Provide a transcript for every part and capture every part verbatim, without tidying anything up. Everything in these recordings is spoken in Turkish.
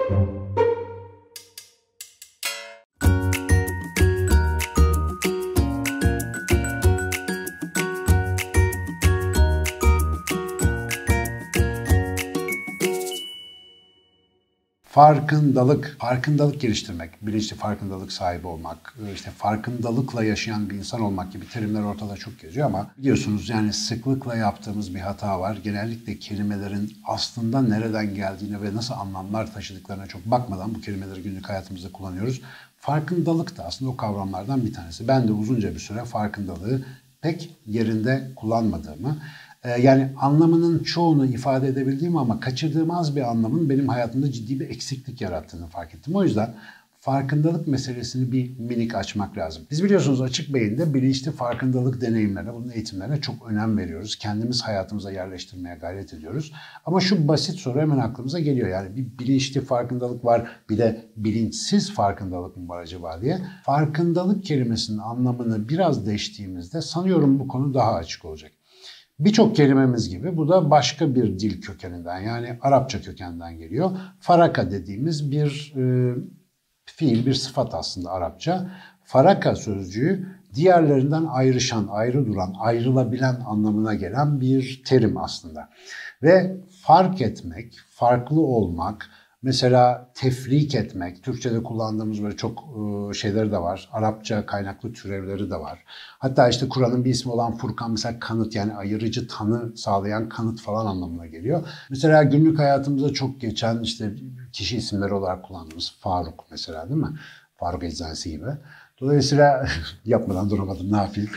Farkındalık, farkındalık geliştirmek, bilinçli farkındalık sahibi olmak, işte farkındalıkla yaşayan bir insan olmak gibi terimler ortada çok geziyor ama biliyorsunuz yani sıklıkla yaptığımız bir hata var. Genellikle kelimelerin aslında nereden geldiğine ve nasıl anlamlar taşıdıklarına çok bakmadan bu kelimeleri günlük hayatımızda kullanıyoruz. Farkındalık da aslında o kavramlardan bir tanesi. Ben de uzunca bir süre farkındalığı pek yerinde kullanmadığımı, yani anlamının çoğunu ifade edebildiğim ama kaçırdığım az bir anlamın benim hayatımda ciddi bir eksiklik yarattığını fark ettim. O yüzden farkındalık meselesini bir minik açmak lazım. Biz biliyorsunuz Açık Beyin'de bilinçli farkındalık deneyimlerine, bunun eğitimlerine çok önem veriyoruz. Kendimiz hayatımıza yerleştirmeye gayret ediyoruz. Ama şu basit soru hemen aklımıza geliyor. Yani bir bilinçli farkındalık var, bir de bilinçsiz farkındalık mı var acaba diye. Farkındalık kelimesinin anlamını biraz değiştiğimizde sanıyorum bu konu daha açık olacak. Birçok kelimemiz gibi bu da başka bir dil kökeninden, yani Arapça kökeninden geliyor. Faraka dediğimiz bir e, fiil, bir sıfat aslında Arapça. Faraka sözcüğü diğerlerinden ayrışan, ayrı duran, ayrılabilen anlamına gelen bir terim aslında. Ve fark etmek, farklı olmak, mesela tefrik etmek, Türkçe'de kullandığımız böyle çok şeyleri de var. Arapça kaynaklı türevleri de var. Hatta işte Kur'an'ın bir ismi olan Furkan mesela kanıt, yani ayırıcı tanı sağlayan kanıt falan anlamına geliyor. Mesela günlük hayatımızda çok geçen işte kişi isimleri olarak kullandığımız Faruk mesela, değil mi? Faruk Eczanesi gibi. Dolayısıyla yapmadan duramadım, ne yapayım?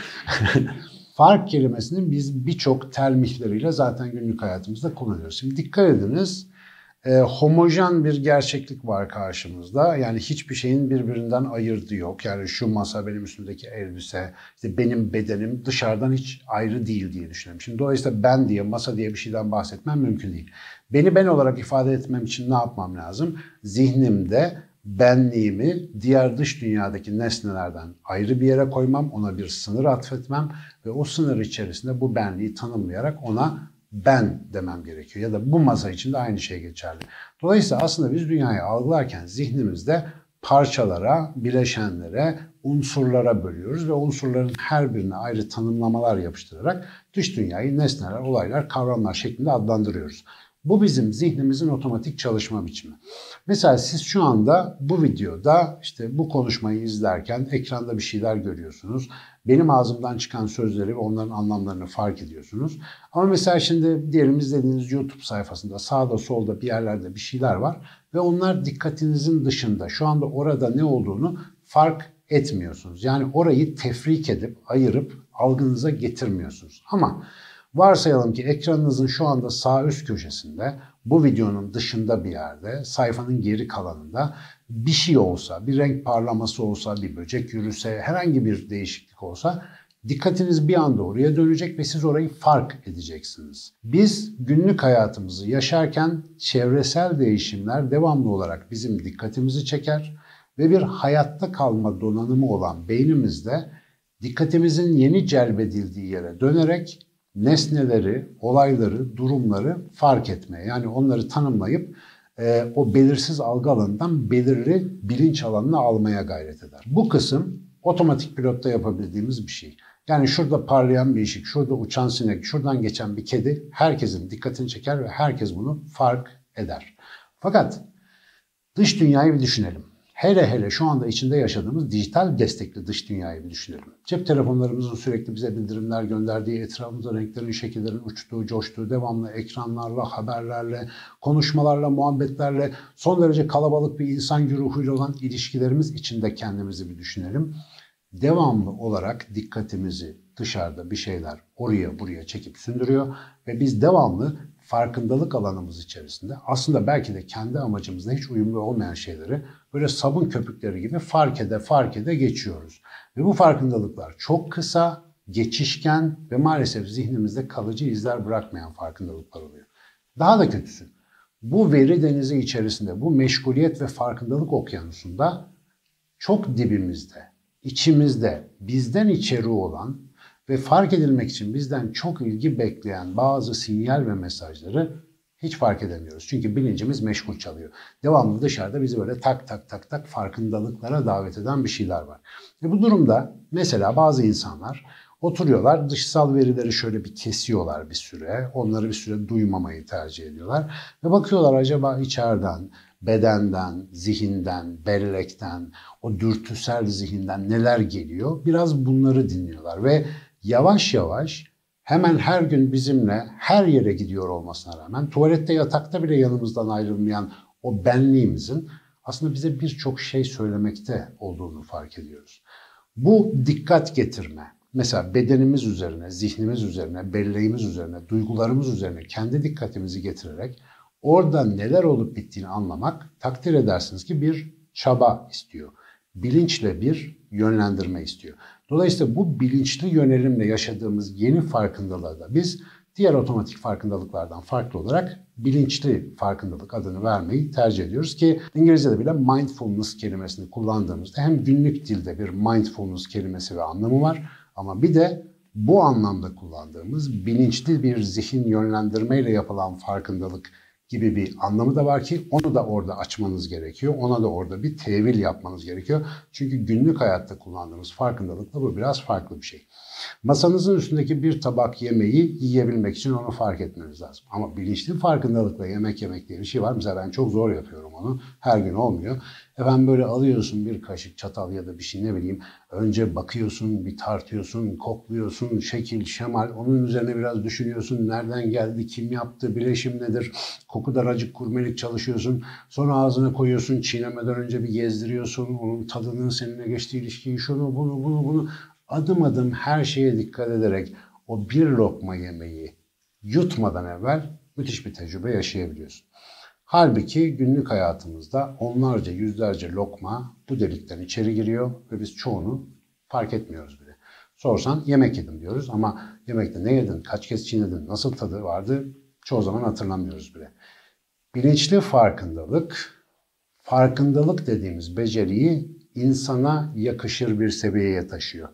Fark kelimesinin biz birçok termihleriyle zaten günlük hayatımızda kullanıyoruz. Şimdi dikkat ediniz. E, homojen bir gerçeklik var karşımızda. Yani hiçbir şeyin birbirinden ayırdığı yok. Yani şu masa, benim üstümdeki elbise, işte benim bedenim dışarıdan hiç ayrı değil diye düşünüyorum. Şimdi dolayısıyla ben diye, masa diye bir şeyden bahsetmem mümkün değil. Beni ben olarak ifade etmem için ne yapmam lazım? Zihnimde benliğimi diğer dış dünyadaki nesnelerden ayrı bir yere koymam, ona bir sınır atfetmem ve o sınır içerisinde bu benliği tanımlayarak ona ben demem gerekiyor. Ya da bu masa için de aynı şey geçerli. Dolayısıyla aslında biz dünyayı algılarken zihnimizde parçalara, bileşenlere, unsurlara bölüyoruz ve unsurların her birine ayrı tanımlamalar yapıştırarak dış dünyayı nesneler, olaylar, kavramlar şeklinde adlandırıyoruz. Bu bizim zihnimizin otomatik çalışma biçimi. Mesela siz şu anda bu videoda işte bu konuşmayı izlerken ekranda bir şeyler görüyorsunuz. Benim ağzımdan çıkan sözleri ve onların anlamlarını fark ediyorsunuz. Ama mesela şimdi diyelim izlediğiniz YouTube sayfasında sağda solda bir yerlerde bir şeyler var ve onlar dikkatinizin dışında. Şu anda orada ne olduğunu fark etmiyorsunuz. Yani orayı tefrik edip, ayırıp algınıza getirmiyorsunuz. Ama varsayalım ki ekranınızın şu anda sağ üst köşesinde, bu videonun dışında bir yerde, sayfanın geri kalanında bir şey olsa, bir renk parlaması olsa, bir böcek yürüse, herhangi bir değişiklik olsa dikkatiniz bir anda oraya dönecek ve siz orayı fark edeceksiniz. Biz günlük hayatımızı yaşarken çevresel değişimler devamlı olarak bizim dikkatimizi çeker ve bir hayatta kalma donanımı olan beynimizde dikkatimizin yeni celbedildiği yere dönerek nesneleri, olayları, durumları fark etmeye, yani onları tanımlayıp e, o belirsiz algı alanından belirli bilinç alanına almaya gayret eder. Bu kısım otomatik pilotta yapabildiğimiz bir şey. Yani şurada parlayan bir ışık, şurada uçan sinek, şuradan geçen bir kedi herkesin dikkatini çeker ve herkes bunu fark eder. Fakat dış dünyayı bir düşünelim. Hele hele şu anda içinde yaşadığımız dijital destekli dış dünyayı bir düşünelim. Cep telefonlarımızın sürekli bize bildirimler gönderdiği, etrafımızda renklerin, şekillerin uçtuğu, coştuğu, devamlı ekranlarla, haberlerle, konuşmalarla, muhabbetlerle, son derece kalabalık bir insan güruhuyla olan ilişkilerimiz içinde kendimizi bir düşünelim. Devamlı olarak dikkatimizi dışarıda bir şeyler oraya buraya çekip sündürüyor ve biz devamlı farkındalık alanımız içerisinde aslında belki de kendi amacımızla hiç uyumlu olmayan şeyleri böyle sabun köpükleri gibi fark ede fark ede geçiyoruz. Ve bu farkındalıklar çok kısa, geçişken ve maalesef zihnimizde kalıcı izler bırakmayan farkındalıklar oluyor. Daha da kötüsü, bu veri denizi içerisinde, bu meşguliyet ve farkındalık okyanusunda çok dibimizde, içimizde, bizden içeri olan ve fark edilmek için bizden çok ilgi bekleyen bazı sinyal ve mesajları Hiç fark edemiyoruz. Çünkü bilincimiz meşgul çalıyor. Devamlı dışarıda bizi böyle tak tak tak tak farkındalıklara davet eden bir şeyler var. E bu durumda mesela bazı insanlar oturuyorlar, dışsal verileri şöyle bir kesiyorlar bir süre. Onları bir süre duymamayı tercih ediyorlar. Ve bakıyorlar acaba içeriden, bedenden, zihinden, bellekten, o dürtüsel zihinden neler geliyor? Biraz bunları dinliyorlar ve yavaş yavaş hemen her gün bizimle her yere gidiyor olmasına rağmen tuvalette, yatakta bile yanımızdan ayrılmayan o benliğimizin aslında bize birçok şey söylemekte olduğunu fark ediyoruz. Bu dikkat getirme, mesela bedenimiz üzerine, zihnimiz üzerine, belleğimiz üzerine, duygularımız üzerine kendi dikkatimizi getirerek orada neler olup bittiğini anlamak, takdir edersiniz ki bir çaba istiyor. Bilinçle bir yönlendirme istiyor. Dolayısıyla bu bilinçli yönelimle yaşadığımız yeni farkındalığa da biz diğer otomatik farkındalıklardan farklı olarak bilinçli farkındalık adını vermeyi tercih ediyoruz ki İngilizce'de bile mindfulness kelimesini kullandığımızda hem günlük dilde bir mindfulness kelimesi ve anlamı var ama bir de bu anlamda kullandığımız bilinçli bir zihin yönlendirmeyle yapılan farkındalık gibi bir anlamı da var ki onu da orada açmanız gerekiyor. Ona da orada bir tevil yapmanız gerekiyor. Çünkü günlük hayatta kullandığımız farkındalıkla bu biraz farklı bir şey. Masanızın üstündeki bir tabak yemeği yiyebilmek için onu fark etmeniz lazım. Ama bilinçli farkındalıkla yemek yemek diye bir şey var. Mesela ben çok zor yapıyorum onu. Her gün olmuyor. Efendim böyle alıyorsun bir kaşık çatal ya da bir şey ne bileyim. Önce bakıyorsun, bir tartıyorsun, kokluyorsun, şekil, şemal. Onun üzerine biraz düşünüyorsun. Nereden geldi, kim yaptı, bileşim nedir? Koku daracık kurmelik çalışıyorsun. Sonra ağzına koyuyorsun, çiğnemeden önce bir gezdiriyorsun. Onun tadının seninle geçtiği ilişkiyi, şunu, bunu, bunu, bunu. Adım adım her şeye dikkat ederek o bir lokma yemeği yutmadan evvel müthiş bir tecrübe yaşayabiliyorsun. Halbuki günlük hayatımızda onlarca, yüzlerce lokma bu delikten içeri giriyor ve biz çoğunu fark etmiyoruz bile. Sorsan yemek yedim diyoruz ama yemekte ne yedin, kaç kez çiğnedin, nasıl tadı vardı çoğu zaman hatırlamıyoruz bile. Bilinçli farkındalık, farkındalık dediğimiz beceriyi insana yakışır bir seviyeye taşıyor.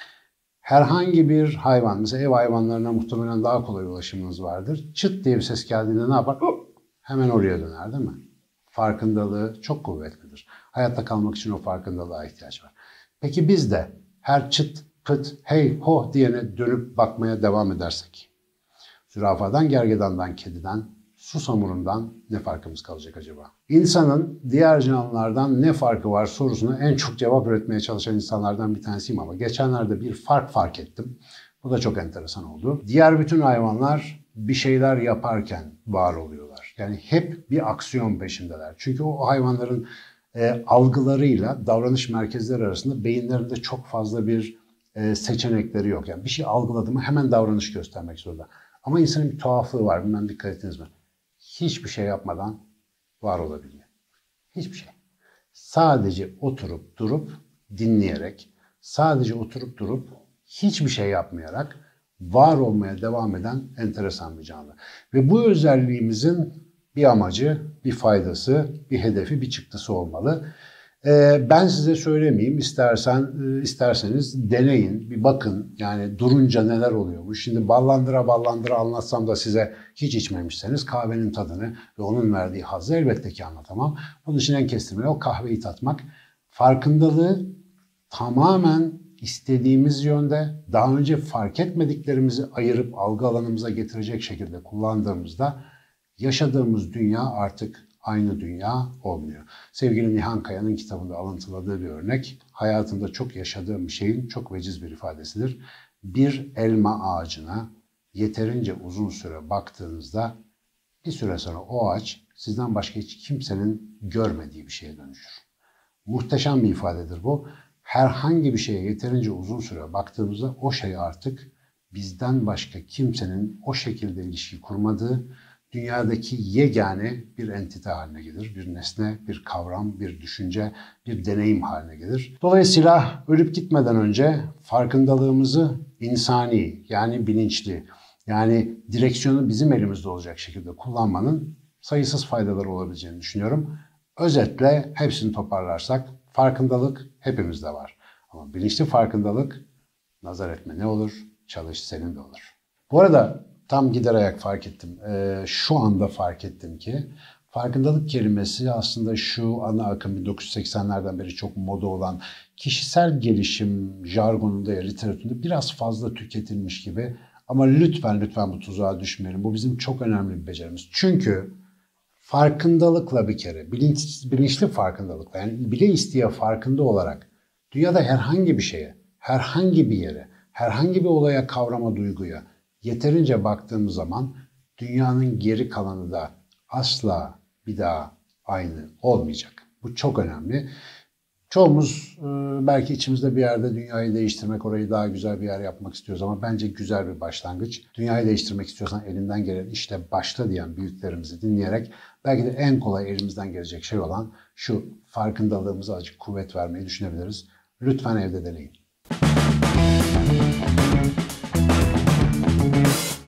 Herhangi bir hayvan, mesela ev hayvanlarına muhtemelen daha kolay ulaşımınız vardır. Çıt diye bir ses geldiğinde ne yapar? Hemen oraya döner değil mi? Farkındalığı çok kuvvetlidir. Hayatta kalmak için o farkındalığa ihtiyaç var. Peki biz de her çıt, pıt, hey, ho diyene dönüp bakmaya devam edersek, zürafadan, gergedandan, kediden, susamurundan ne farkımız kalacak acaba? İnsanın diğer canlılardan ne farkı var sorusuna en çok cevap üretmeye çalışan insanlardan bir tanesiyim ama geçenlerde bir fark fark ettim. Bu da çok enteresan oldu. Diğer bütün hayvanlar bir şeyler yaparken var oluyorlar. Yani hep bir aksiyon peşindeler. Çünkü o hayvanların e, algılarıyla davranış merkezleri arasında beyinlerinde çok fazla bir e, seçenekleri yok. Yani bir şey algıladı mı hemen davranış göstermek zorunda. Ama insanın bir tuhaflığı var. Bilmem dikkat ettiniz mi? Hiçbir şey yapmadan var olabiliyor. Hiçbir şey. Sadece oturup durup dinleyerek, sadece oturup durup hiçbir şey yapmayarak var olmaya devam eden enteresan bir canlı. Ve bu özelliğimizin bir amacı, bir faydası, bir hedefi, bir çıktısı olmalı. Ee, ben size söylemeyeyim, istersen isterseniz deneyin, bir bakın. Yani durunca neler oluyormuş. Şimdi ballandıra ballandıra anlatsam da size hiç içmemişseniz kahvenin tadını ve onun verdiği hazzı elbette ki anlatamam. Bunun için en kestirmeli o kahveyi tatmak. Farkındalığı tamamen istediğimiz yönde, daha önce fark etmediklerimizi ayırıp algı alanımıza getirecek şekilde kullandığımızda yaşadığımız dünya artık aynı dünya olmuyor. Sevgili Nihan Kaya'nın kitabında alıntıladığı bir örnek, hayatımda çok yaşadığım bir şeyin çok veciz bir ifadesidir. Bir elma ağacına yeterince uzun süre baktığınızda bir süre sonra o ağaç sizden başka hiç kimsenin görmediği bir şeye dönüşür. Muhteşem bir ifadedir bu. Herhangi bir şeye yeterince uzun süre baktığımızda o şey artık bizden başka kimsenin o şekilde ilişki kurmadığı, dünyadaki yegane bir entite haline gelir. Bir nesne, bir kavram, bir düşünce, bir deneyim haline gelir. Dolayısıyla ölüp gitmeden önce farkındalığımızı insani, yani bilinçli, yani direksiyonu bizim elimizde olacak şekilde kullanmanın sayısız faydaları olabileceğini düşünüyorum. Özetle hepsini toparlarsak farkındalık hepimizde var. Ama bilinçli farkındalık nazar etme ne olur, çalış senin de olur. Bu arada tam gider ayak fark ettim. Ee, şu anda fark ettim ki farkındalık kelimesi aslında şu ana akım bin dokuz yüz seksenlerden beri çok moda olan kişisel gelişim jargonunda ya literatüründe biraz fazla tüketilmiş gibi. Ama lütfen lütfen bu tuzağa düşmeyelim. Bu bizim çok önemli bir becerimiz. Çünkü farkındalıkla bir kere, bilinç, bilinçli farkındalıkla yani bile isteye farkında olarak dünyada herhangi bir şeye, herhangi bir yere, herhangi bir olaya, kavrama, duyguya yeterince baktığımız zaman dünyanın geri kalanı da asla bir daha aynı olmayacak. Bu çok önemli. Çoğumuz belki içimizde bir yerde dünyayı değiştirmek, orayı daha güzel bir yer yapmak istiyoruz ama bence güzel bir başlangıç. Dünyayı değiştirmek istiyorsan elinden gelen işte başla diyen büyüklerimizi dinleyerek belki de en kolay elimizden gelecek şey olan şu farkındalığımıza azıcık kuvvet vermeyi düşünebiliriz. Lütfen evde deneyin.